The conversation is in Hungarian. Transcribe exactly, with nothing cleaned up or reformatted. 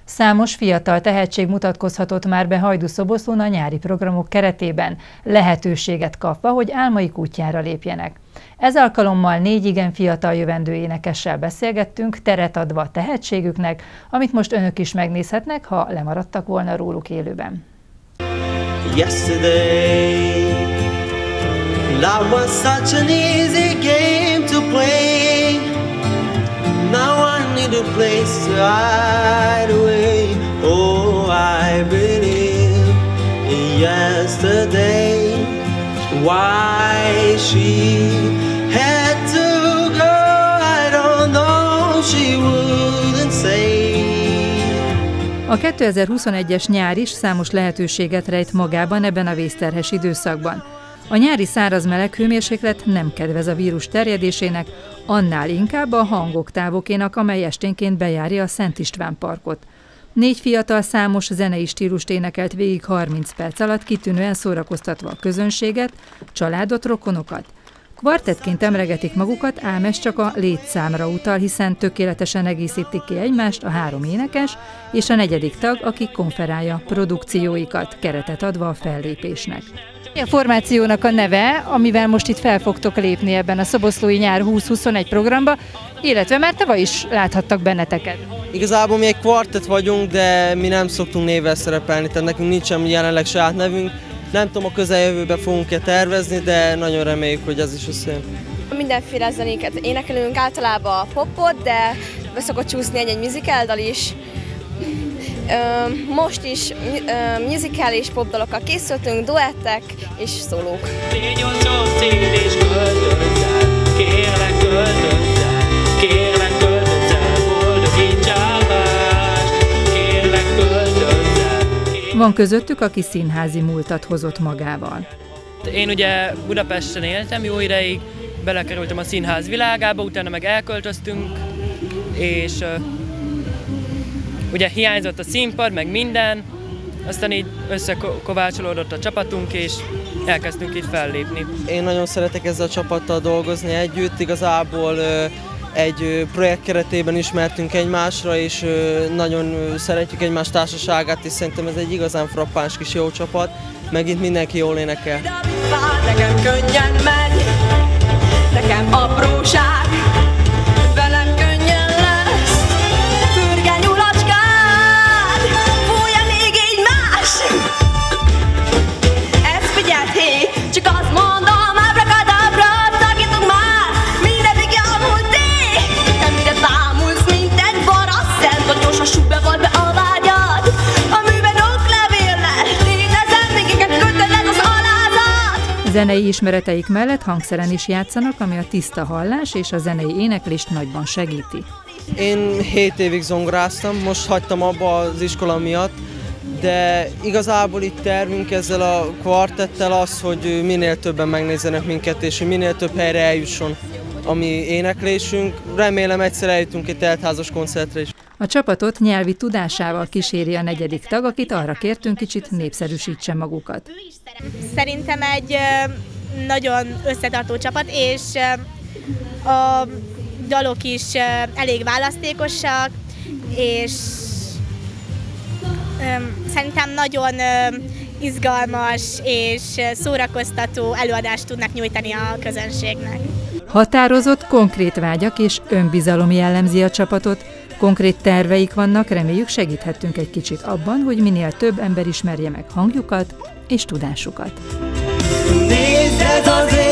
Számos fiatal tehetség mutatkozhatott már be Hajdú-Szoboszlón a nyári programok keretében, lehetőséget kapva, hogy álmaik útjára lépjenek. Ez alkalommal négy igen fiatal jövendő énekessel beszélgettünk, teret adva a tehetségüknek, amit most önök is megnézhetnek, ha lemaradtak volna róluk élőben. Yesterday, love was such an easy game to play. Now I need a place to hide away. Oh, I believe in yesterday. Why she had to go, I don't know, she wouldn't say. A kétezer-huszonegyes nyár is számos lehetőséget rejt magában ebben a vészterhes időszakban. A nyári száraz meleg hőmérséklet nem kedvez a vírus terjedésének, annál inkább a Hangok távokénak, amely esténként bejárja a Szent István parkot. Négy fiatal számos zenei stílust énekelt végig harminc perc alatt, kitűnően szórakoztatva a közönséget, családot, rokonokat. Kvartettként emlegetik magukat, ám ez csak a létszámra utal, hiszen tökéletesen egészítik ki egymást a három énekes és a negyedik tag, aki konferálja produkcióikat, keretet adva a fellépésnek. Mi a formációnak a neve, amivel most itt fel fogtok lépni ebben a Szoboszlói Nyár húsz-huszonegy programba, illetve már tavaly is láthattak benneteket? Igazából mi egy kvartett vagyunk, de mi nem szoktunk névvel szerepelni, tehát nekünk nincsen jelenleg saját nevünk. Nem tudom, a közeljövőben fogunk-e tervezni, de nagyon reméljük, hogy ez is összejön. Mindenféle zenéket énekelünk, általában popot, de be szokott csúszni egy-egy musicaldal is. Most is musical és popdalokkal készültünk, duettek és szólók. Kérlek költözzel, kérlek költözzel, boldogítsál mást, kérlek költözzel. Van közöttük, aki színházi múltat hozott magával. Én ugye Budapesten éltem jó ideig, belekerültem a színház világába, utána meg elköltöztünk, és uh, ugye hiányzott a színpad, meg minden, aztán így összekovácsolódott a csapatunk, és elkezdtünk itt fellépni. Én nagyon szeretek ezzel a csapattal dolgozni együtt, igazából uh, egy projekt keretében ismertünk egymásra, és nagyon szeretjük egymás társaságát, és szerintem ez egy igazán frappáns kis jó csapat, meg itt mindenki jól énekel. Nekem könnyen megy, nekem apróság, velem könnyen lesz, fürge nyulacskád, fújja még így más. Ez figyeld, hé, csak azt mondom, abrakadabra, szakítunk már, mindeddig elmúlté, te mire bámulsz, mint egy barasz, szent, vagy gyorsan súbe volt be a vágyad, amiben oklevélnel, tényezem, még inkább köteled az alázat. Zenei ismereteik mellett hangszeren is játszanak, ami a tiszta hallás és a zenei éneklést nagyban segíti. Én hét évig zongoráztam, most hagytam abba az iskola miatt, de igazából itt tervünk ezzel a kvartettel az, hogy minél többen megnézzenek minket, és hogy minél több helyre eljusson a mi éneklésünk. Remélem egyszer eljutunk egy teltházas koncertre is. A csapatot nyelvi tudásával kíséri a negyedik tag, akit arra kértünk, kicsit népszerűsítse magukat. Szerintem egy nagyon összetartó csapat, és a dalok is elég választékosak, és szerintem nagyon izgalmas és szórakoztató előadást tudnak nyújtani a közönségnek. Határozott, konkrét vágyak és önbizalom jellemzi a csapatot. Konkrét terveik vannak, reméljük segíthettünk egy kicsit abban, hogy minél több ember ismerje meg hangjukat és tudásukat. Nézd, ez az